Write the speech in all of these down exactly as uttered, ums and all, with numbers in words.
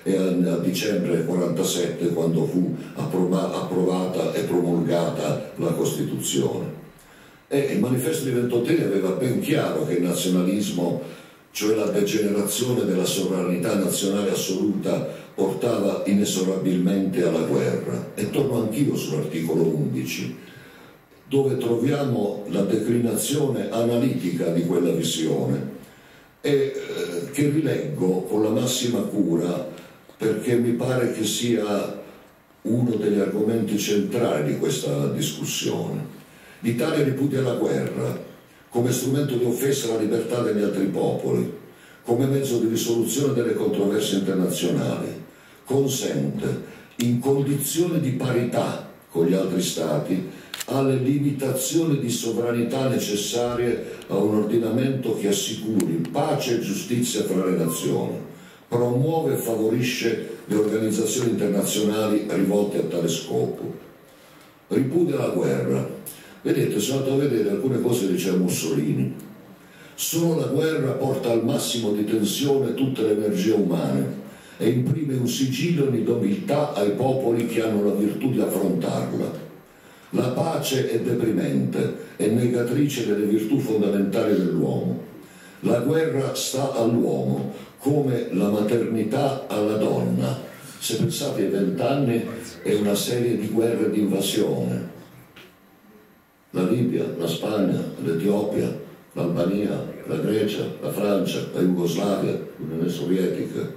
e a, a dicembre quarantasette, quando fu approva, approvata e promulgata la Costituzione. E il manifesto di Ventotene aveva ben chiaro che il nazionalismo, cioè la degenerazione della sovranità nazionale assoluta, portava inesorabilmente alla guerra. E torno anch'io sull'articolo undici, dove troviamo la declinazione analitica di quella visione, e eh, che rileggo con la massima cura, perché mi pare che sia uno degli argomenti centrali di questa discussione. L'Italia ripudia la guerra come strumento di offesa alla libertà degli altri popoli, come mezzo di risoluzione delle controversie internazionali, consente, in condizione di parità con gli altri Stati, alle limitazioni di sovranità necessarie a un ordinamento che assicuri pace e giustizia fra le nazioni, promuove e favorisce le organizzazioni internazionali rivolte a tale scopo. Ripudia la guerra. Vedete, sono andato a vedere alcune cose che diceva Mussolini. Solo la guerra porta al massimo di tensione tutte le energie umane e imprime un sigillo di nobiltà ai popoli che hanno la virtù di affrontarla. La pace è deprimente, è negatrice delle virtù fondamentali dell'uomo. La guerra sta all'uomo, come la maternità alla donna. Se pensate ai vent'anni è una serie di guerre di invasione. La Libia, la Spagna, l'Etiopia, l'Albania, la Grecia, la Francia, la Jugoslavia, l'Unione Sovietica.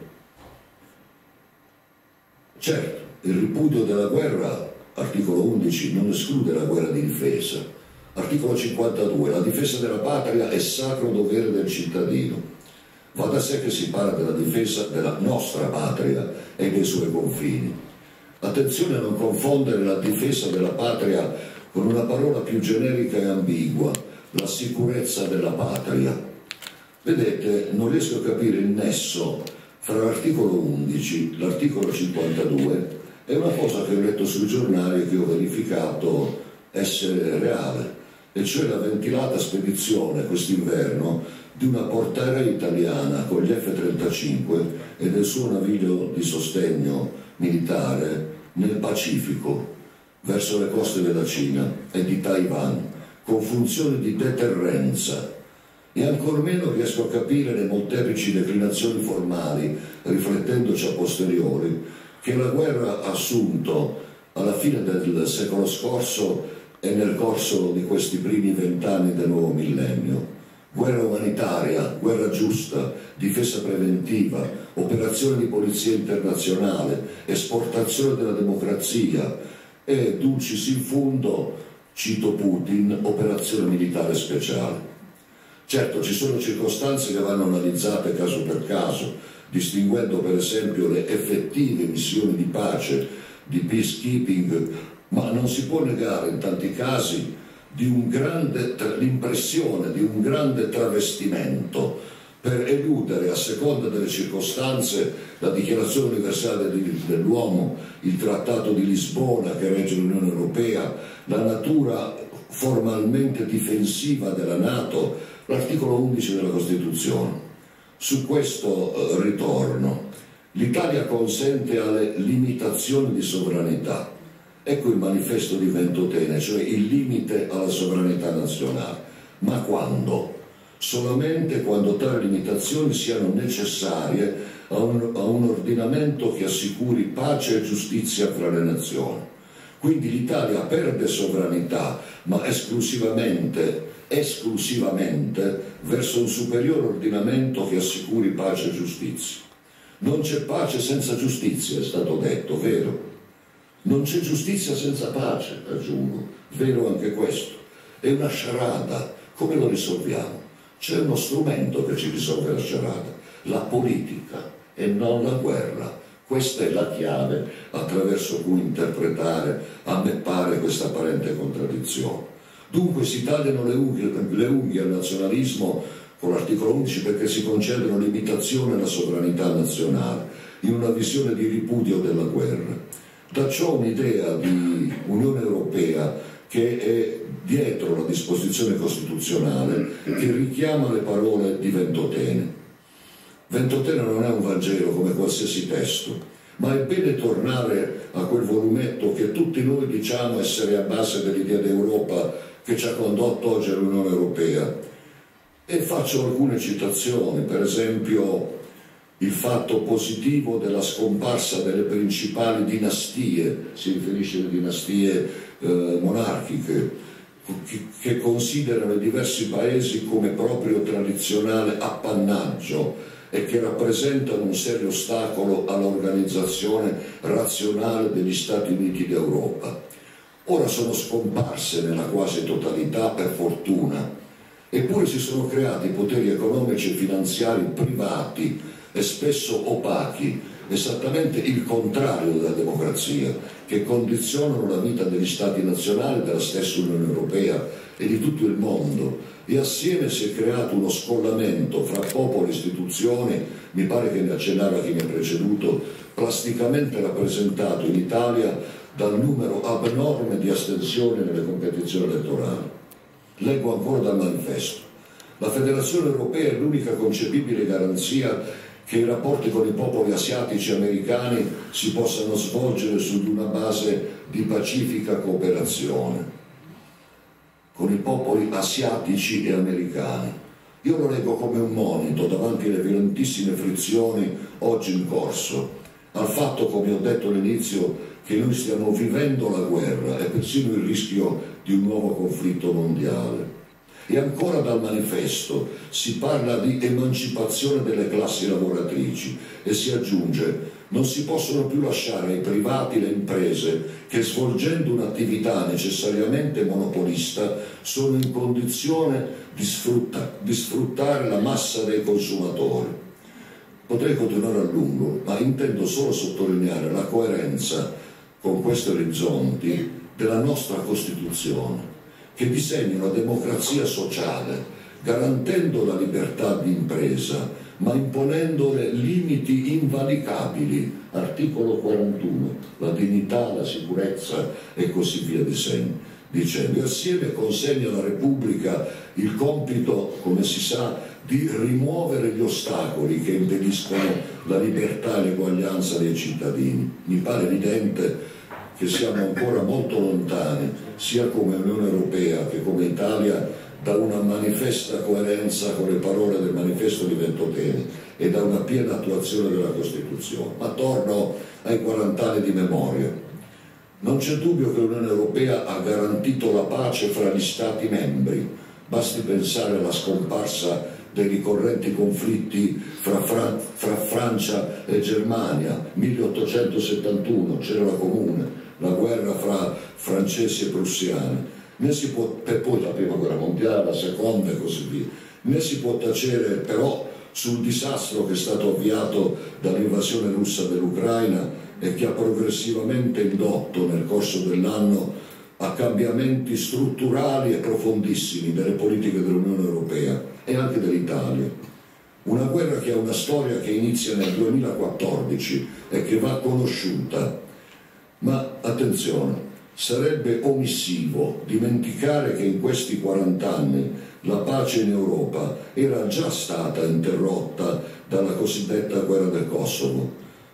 Certo, il ripudio della guerra, articolo undici, non esclude la guerra di difesa. Articolo cinquantadue, la difesa della patria è sacro dovere del cittadino. Va da sé che si parla della difesa della nostra patria e dei suoi confini. Attenzione a non confondere la difesa della patria con una parola più generica e ambigua, la sicurezza della patria. Vedete, non riesco a capire il nesso fra l'articolo undici e l'articolo cinquantadue. È una cosa che ho letto sui giornali e che ho verificato essere reale, e cioè la ventilata spedizione quest'inverno di una portaerei italiana con gli F trentacinque e del suo naviglio di sostegno militare nel Pacifico, verso le coste della Cina e di Taiwan, con funzione di deterrenza. E ancor meno riesco a capire le molteplici declinazioni formali, riflettendoci a posteriori, che la guerra ha assunto alla fine del secolo scorso e nel corso di questi primi vent'anni del nuovo millennio. Guerra umanitaria, guerra giusta, difesa preventiva, operazione di polizia internazionale, esportazione della democrazia e, dulcis in fundo, cito Putin, operazione militare speciale. Certo, ci sono circostanze che vanno analizzate caso per caso, distinguendo per esempio le effettive missioni di pace, di peacekeeping, ma non si può negare in tanti casi l'impressione di un grande travestimento per eludere, a seconda delle circostanze, la Dichiarazione Universale dell'Uomo, il Trattato di Lisbona che regge l'Unione Europea, la natura formalmente difensiva della NATO, l'articolo undici della Costituzione. Su questo eh, ritorno, l'Italia consente alle limitazioni di sovranità. Ecco il manifesto di Ventotene, cioè il limite alla sovranità nazionale. Ma quando? Solamente quando tali limitazioni siano necessarie a un, a un ordinamento che assicuri pace e giustizia fra le nazioni. Quindi l'Italia perde sovranità, ma esclusivamente, esclusivamente verso un superiore ordinamento che assicuri pace e giustizia. Non c'è pace senza giustizia, è stato detto, vero? Non c'è giustizia senza pace, aggiungo, vero anche questo. È una sciarada. Come lo risolviamo? C'è uno strumento che ci risolve la sciarada, la politica e non la guerra. Questa è la chiave attraverso cui interpretare, a me pare, questa apparente contraddizione. Dunque si tagliano le unghie, le unghie al nazionalismo con l'articolo undici perché si concedono limitazioni alla sovranità nazionale in una visione di ripudio della guerra. Da ciò un'idea di Unione Europea che è dietro la disposizione costituzionale che richiama le parole di Ventotene. Ventotene non è un Vangelo come qualsiasi testo, ma è bene tornare a quel volumetto che tutti noi diciamo essere a base dell'idea d'Europa che ci ha condotto oggi all'Unione Europea. E faccio alcune citazioni, per esempio il fatto positivo della scomparsa delle principali dinastie, si riferisce alle dinastie eh, monarchiche, che, che considerano i diversi paesi come proprio tradizionale appannaggio e che rappresentano un serio ostacolo all'organizzazione razionale degli Stati Uniti d'Europa. Ora sono scomparse nella quasi totalità, per fortuna, eppure si sono creati poteri economici e finanziari privati e spesso opachi, esattamente il contrario della democrazia, che condizionano la vita degli Stati nazionali, della stessa Unione Europea e di tutto il mondo. E assieme si è creato uno scollamento fra popolo e istituzioni, mi pare che ne accennava chi mi ha preceduto, plasticamente rappresentato in Italia dal numero abnorme di astensioni nelle competizioni elettorali. Leggo ancora dal manifesto. La Federazione Europea è l'unica concepibile garanzia che i rapporti con i popoli asiatici e americani si possano svolgere su di una base di pacifica cooperazione. Con i popoli asiatici e americani. Io lo leggo come un monito davanti alle violentissime frizioni oggi in corso, al fatto, come ho detto all'inizio, che noi stiamo vivendo la guerra e persino il rischio di un nuovo conflitto mondiale. E ancora dal manifesto si parla di emancipazione delle classi lavoratrici e si aggiunge: non si possono più lasciare ai privati le imprese che, svolgendo un'attività necessariamente monopolista, sono in condizione di, sfrutta, di sfruttare la massa dei consumatori. Potrei continuare a lungo, ma intendo solo sottolineare la coerenza con questi orizzonti della nostra Costituzione, che disegna una democrazia sociale, garantendo la libertà di impresa, ma imponendole limiti invalicabili, articolo quarantuno, la dignità, la sicurezza e così via dicendo. E assieme consegna alla Repubblica il compito, come si sa, di rimuovere gli ostacoli che impediscono la libertà e l'eguaglianza dei cittadini. Mi pare evidente che siamo ancora molto lontani, sia come Unione Europea che come Italia, da una manifesta coerenza con le parole del manifesto di Ventotene e da una piena attuazione della Costituzione. Ma torno ai quarant'anni di memoria. Non c'è dubbio che l'Unione Europea ha garantito la pace fra gli Stati membri. Basti pensare alla scomparsa dei ricorrenti conflitti fra, Fran fra Francia e Germania, milleottocentosettantuno, c'era la Comune, la guerra fra francesi e prussiani. Ne si può, per poi la prima guerra mondiale, la seconda e così via. Ne si può tacere però sul disastro che è stato avviato dall'invasione russa dell'Ucraina e che ha progressivamente indotto nel corso dell'anno a cambiamenti strutturali e profondissimi delle politiche dell'Unione Europea e anche dell'Italia. Una guerra che ha una storia che inizia nel duemilaquattordici e che va conosciuta. Ma attenzione, sarebbe omissivo dimenticare che in questi quarant'anni la pace in Europa era già stata interrotta dalla cosiddetta guerra del Kosovo,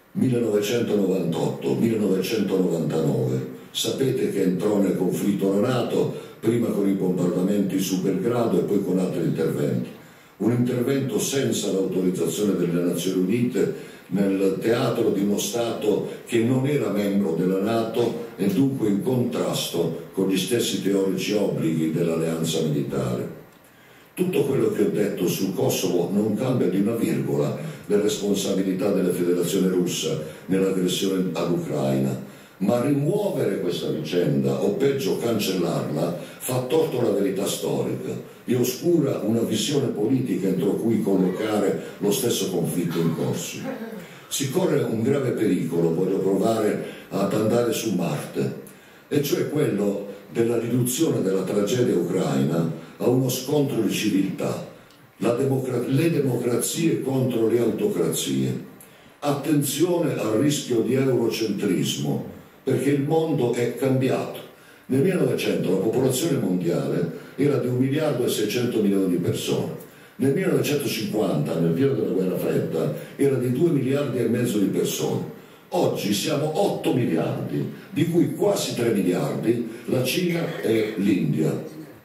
millenovecentonovantotto millenovecentonovantanove. Sapete che entrò nel conflitto la NATO, prima con i bombardamenti su Belgrado e poi con altri interventi. Un intervento senza l'autorizzazione delle Nazioni Unite nel teatro di uno Stato che non era membro della NATO e dunque in contrasto con gli stessi teorici obblighi dell'alleanza militare. Tutto quello che ho detto sul Kosovo non cambia di una virgola le responsabilità della Federazione Russa nell'aggressione all'Ucraina, ma rimuovere questa vicenda, o peggio cancellarla, fa torto alla verità storica e oscura una visione politica entro cui collocare lo stesso conflitto in corso. Si corre un grave pericolo, voglio provare ad andare su Marte, e cioè quello della riduzione della tragedia ucraina a uno scontro di civiltà, la democra- le democrazie contro le autocrazie. Attenzione al rischio di eurocentrismo, perché il mondo è cambiato. Nel millenovecento la popolazione mondiale era di un miliardo e seicento milioni di persone. Nel millenovecentocinquanta, nel pieno della guerra fredda, era di due miliardi e mezzo di persone. Oggi siamo otto miliardi, di cui quasi tre miliardi la Cina e l'India.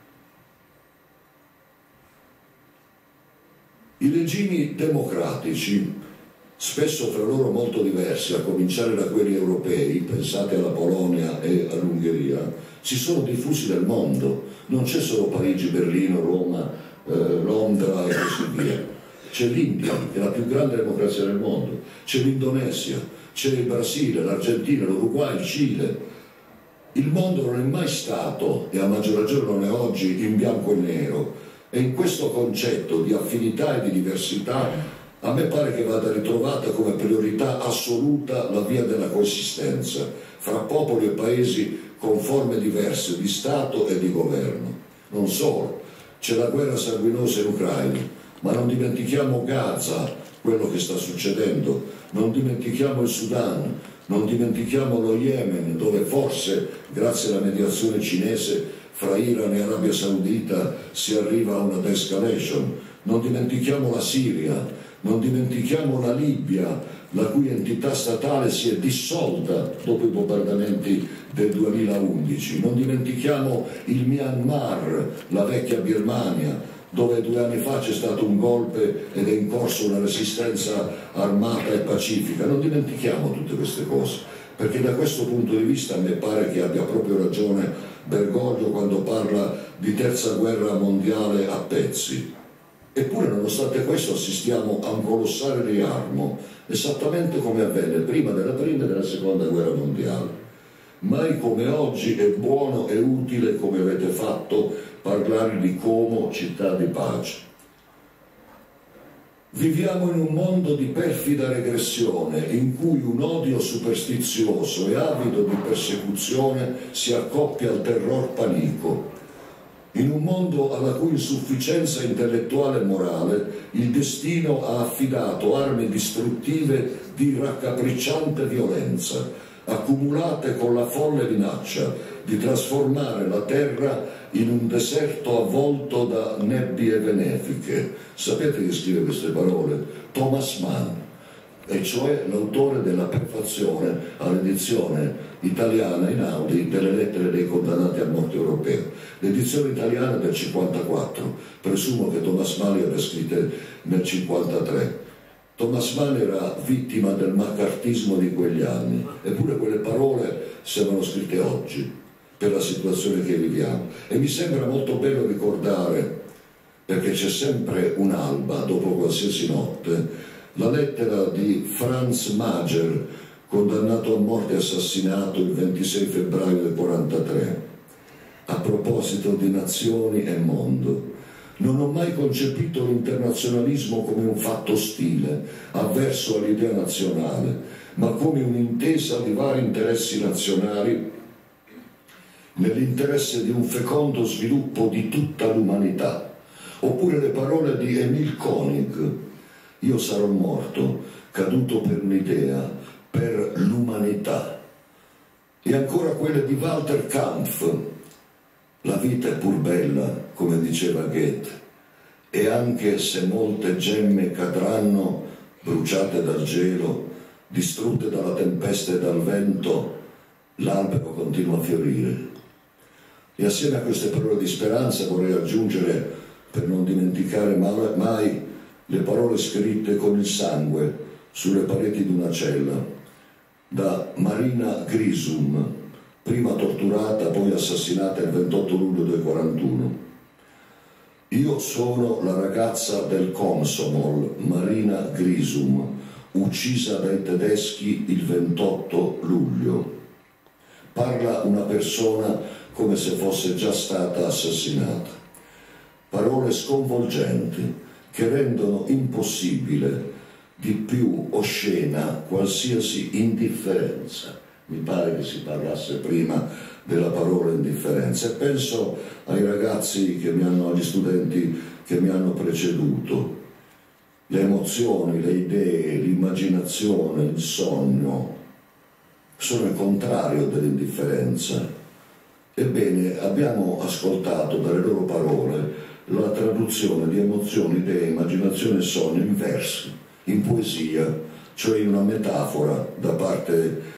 I regimi democratici, spesso fra loro molto diversi, a cominciare da quelli europei, pensate alla Polonia e all'Ungheria, si sono diffusi nel mondo. Non c'è solo Parigi, Berlino, Roma, eh, Londra e così via. C'è l'India, che è la più grande democrazia del mondo, c'è l'Indonesia, c'è il Brasile, l'Argentina, l'Uruguay, il Cile. Il mondo non è mai stato, e a maggior ragione non è oggi, in bianco e nero. E in questo concetto di affinità e di diversità a me pare che vada ritrovata come priorità assoluta la via della coesistenza fra popoli e paesi con forme diverse di Stato e di governo. Non solo, c'è la guerra sanguinosa in Ucraina, ma non dimentichiamo Gaza, quello che sta succedendo, non dimentichiamo il Sudan, non dimentichiamo lo Yemen, dove forse, grazie alla mediazione cinese fra Iran e Arabia Saudita, si arriva a una de-escalation, non dimentichiamo la Siria, non dimentichiamo la Libia, la cui entità statale si è dissolta dopo i bombardamenti del duemilaundici, non dimentichiamo il Myanmar, la vecchia Birmania, dove due anni fa c'è stato un golpe ed è in corso una resistenza armata e pacifica. Non dimentichiamo tutte queste cose, perché da questo punto di vista a me pare che abbia proprio ragione Bergoglio quando parla di terza guerra mondiale a pezzi. Eppure, nonostante questo, assistiamo a un colossale riarmo, esattamente come avvenne prima della prima e della seconda guerra mondiale. Mai come oggi è buono e utile, come avete fatto, parlare di Como, città di pace. Viviamo in un mondo di perfida regressione, in cui un odio superstizioso e avido di persecuzione si accoppia al terror panico. In un mondo alla cui insufficienza intellettuale e morale il destino ha affidato armi distruttive di raccapricciante violenza, accumulate con la folle minaccia di trasformare la terra in un deserto avvolto da nebbie benefiche. Sapete chi scrive queste parole? Thomas Mann, e cioè l'autore della prefazione all'edizione italiana in Audi delle lettere dei condannati a morte europeo. L'edizione italiana è del cinquantaquattro, presumo che Thomas Mann le abbia scritte nel cinquantatré. Thomas Mann era vittima del maccartismo di quegli anni, eppure quelle parole sembrano scritte oggi, per la situazione che viviamo. E mi sembra molto bello ricordare, perché c'è sempre un'alba dopo qualsiasi notte, la lettera di Franz Mager, condannato a morte e assassinato il ventisei febbraio del quarantatré, a proposito di nazioni e mondo. Non ho mai concepito l'internazionalismo come un fatto ostile, avverso all'idea nazionale, ma come un'intesa di vari interessi nazionali nell'interesse di un fecondo sviluppo di tutta l'umanità. Oppure le parole di Emil Koenig: io sarò morto, caduto per un'idea, per l'umanità. E ancora quelle di Walter Kampf: la vita è pur bella, come diceva Goethe, e anche se molte gemme cadranno, bruciate dal gelo, distrutte dalla tempesta e dal vento, l'albero continua a fiorire. E assieme a queste parole di speranza vorrei aggiungere, per non dimenticare mai, le parole scritte con il sangue sulle pareti di una cella da Marina Grisum, prima torturata, poi assassinata il ventotto luglio del quarantuno. Io sono la ragazza del Komsomol, Marina Grisum, uccisa dai tedeschi il ventotto luglio. Parla una persona come se fosse già stata assassinata. Parole sconvolgenti che rendono impossibile di più oscena qualsiasi indifferenza. Mi pare che si parlasse prima della parola indifferenza, e penso ai ragazzi che mi hanno, agli studenti che mi hanno preceduto. Le emozioni, le idee, l'immaginazione, il sogno sono il contrario dell'indifferenza. Ebbene, abbiamo ascoltato dalle loro parole la traduzione di emozioni, idee, immaginazione e sogno in versi, in poesia, cioè in una metafora da parte